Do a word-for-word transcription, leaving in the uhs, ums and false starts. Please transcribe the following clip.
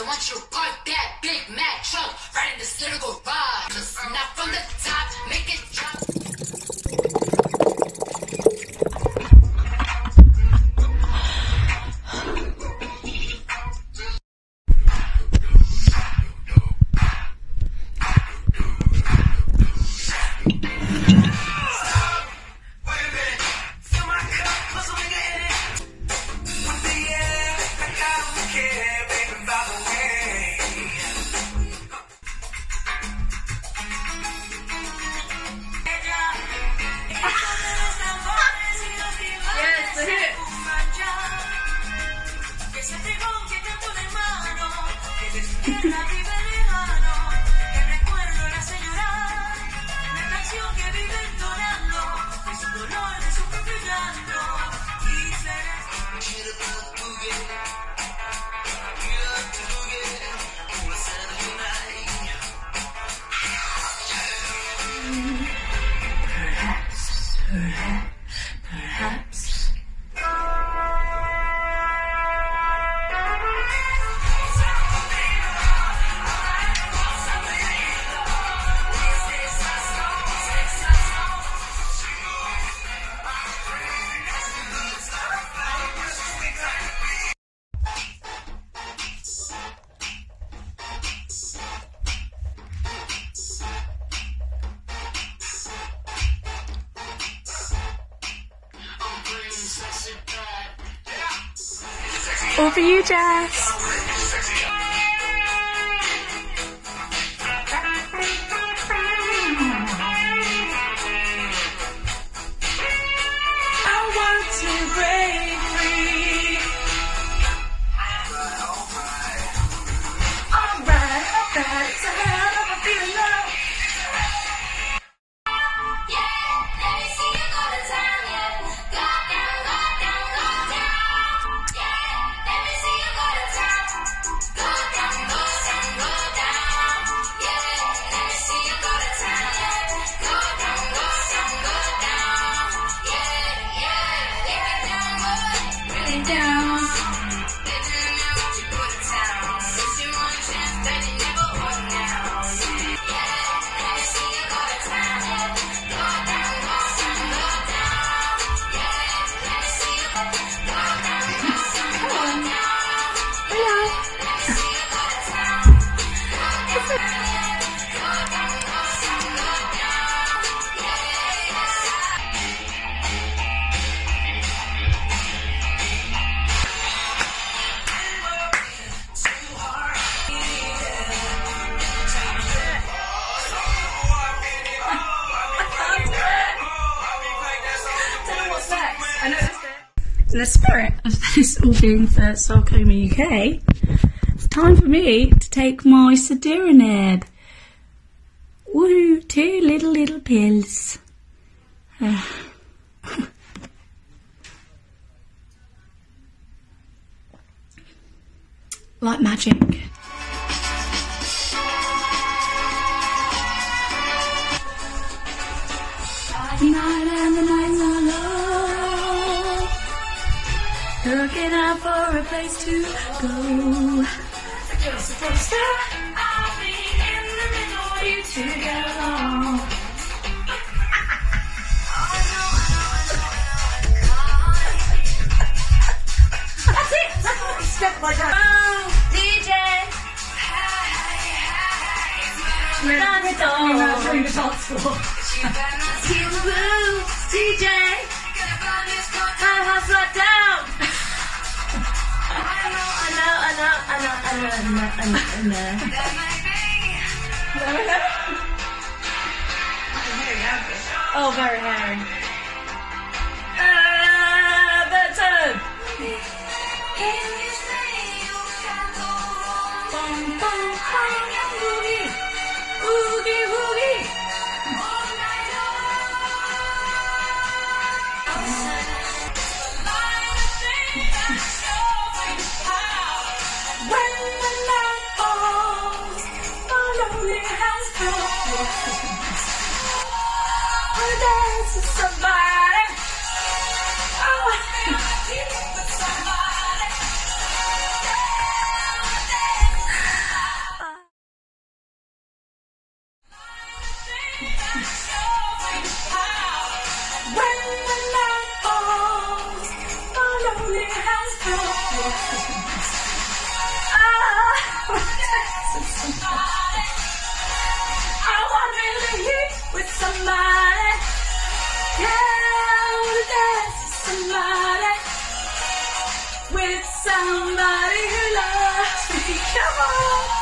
want you to park that Big Mac truck right in this little garage. Just not from the top, make it drop. All for you, Jess. In the spirit of this all being for Sarcoma U K, it's time for me to take my Sadiranib. Woo, two little, little pills. Uh, like magic. The night and the nights are long, looking out for a place to go. You're supposed to, I'll be in the middle of you to get along. That's it! That's what it's step by step. Oh, D J! We're on the door. We're doing the dance floor. D J! My heart's right down! I know, I know, I know, I know, I know, I know, I know. Oh, very hairy. Ah, better! Bum, bum, bum, boogie, boogie, boogie. I want to be here with somebody. Yeah, I want to dance with somebody. With somebody who loves me. Come on.